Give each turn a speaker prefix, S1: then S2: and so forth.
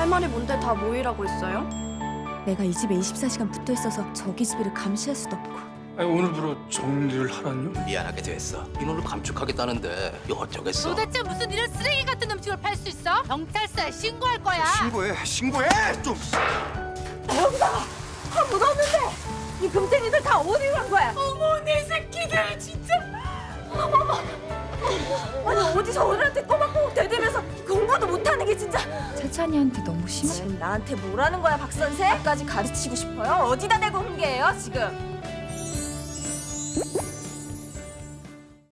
S1: 할 말이 뭔데 다 모이라고 했어요?
S2: 내가 이 집에 24시간 붙어 있어서 저기 집을 감시할 수도 없고.
S3: 아니, 오늘부로 정리를 하라뇨?
S4: 미안하게 됐어. 인원을 감축하겠다는데 이거 어쩌겠어?
S5: 도대체 무슨 이런 쓰레기 같은 음식을 팔 수 있어? 경찰서에 신고할 거야.
S6: 신고해 좀.
S2: 다 묻었는데 이 금쟁이들 다 어디 간 거야?
S5: 어머 내 새끼들 진짜.
S2: 아니 어디서 어른한테 꼬박꼬박 대들면서 공부도 못하는 게 진짜.
S7: 세찬이한테 너무 심해.
S2: 지금 나한테 뭐라는 거야 박 선생? 까지 가르치고 싶어요? 어디다 대고 훈계해요 지금?